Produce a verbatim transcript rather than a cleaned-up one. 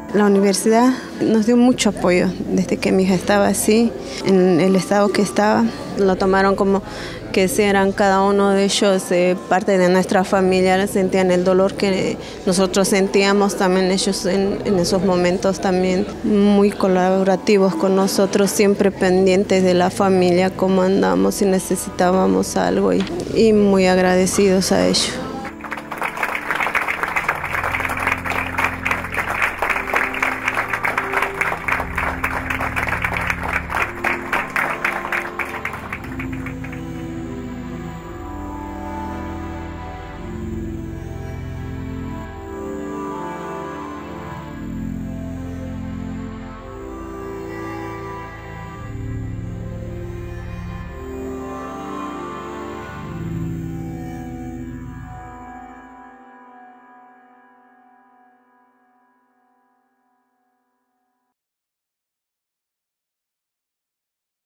La universidad nos dio mucho apoyo desde que mi hija estaba así, en el estado que estaba. Lo tomaron como que si eran cada uno de ellos eh, parte de nuestra familia, sentían el dolor que nosotros sentíamos, también ellos en, en esos momentos también muy colaborativos con nosotros, siempre pendientes de la familia, cómo andamos, si necesitábamos algo y, y muy agradecidos a ellos.